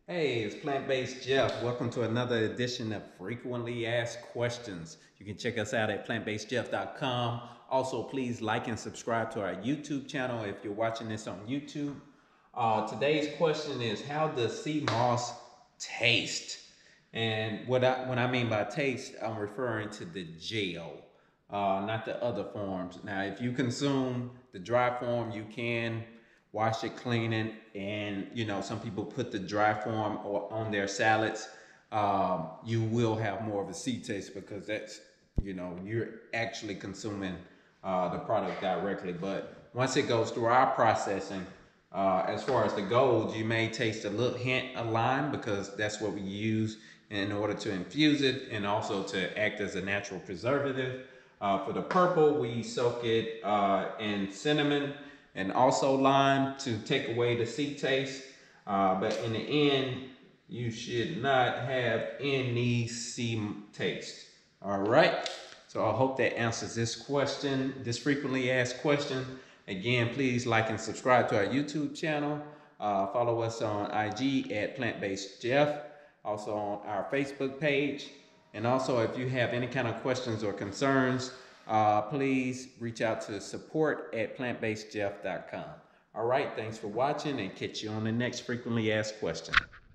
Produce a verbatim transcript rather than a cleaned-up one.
Hey, it's Plant-Based Jeff. Welcome to another edition of Frequently Asked Questions. You can check us out at plant based jeff dot com. Also, please like and subscribe to our YouTube channel if you're watching this on YouTube. Uh, today's question is, how does sea moss taste? And what I, when I mean by taste, I'm referring to the gel, uh, not the other forms. Now, if you consume the dry form, you can wash it, clean it, and you know some people put the dry form on their salads. Um, you will have more of a sea taste because that's you know you're actually consuming uh, the product directly. But once it goes through our processing, uh, as far as the golds, you may taste a little hint of lime because that's what we use in order to infuse it and also to act as a natural preservative. Uh, for the purple, we soak it uh, in cinnamon and also lime to take away the sea taste. Uh, but in the end, you should not have any sea taste. All right. So I hope that answers this question, this frequently asked question. Again, please like and subscribe to our YouTube channel. Uh, follow us on I G at Plant-Based Jeff. Also on our Facebook page. And also, if you have any kind of questions or concerns, uh, please reach out to support at plant based jeff dot com. All right, thanks for watching and catch you on the next frequently asked question.